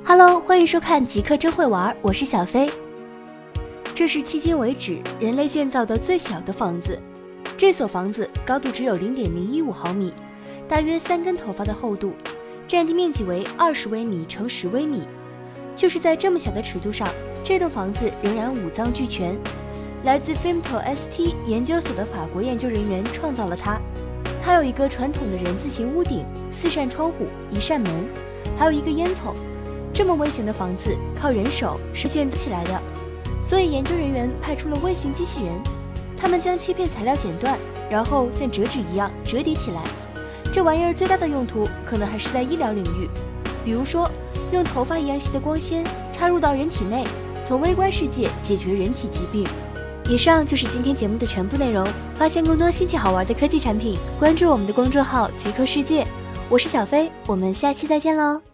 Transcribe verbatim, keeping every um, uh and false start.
Hello， 欢迎收看极客真会玩，我是小飞。这是迄今为止人类建造的最小的房子。这所房子高度只有 零点零一五毫米，大约三根头发的厚度，占地面积为二十微米乘十微米。就是在这么小的尺度上，这栋房子仍然五脏俱全。来自 Femto-S T 研究所的法国研究人员创造了它。它有一个传统的人字形屋顶，四扇窗户，一扇门，还有一个烟囱。这么微型的房子靠人手是建起来的，所以研究人员派出了微型机器人，他们将切片材料剪断，然后像折纸一样折叠起来。这玩意儿最大的用途可能还是在医疗领域，比如说用头发一样细的光纤插入到人体内，从微观世界解决人体疾病。以上就是今天节目的全部内容。发现更多新奇好玩的科技产品，关注我们的公众号极客世界。我是小飞，我们下期再见喽。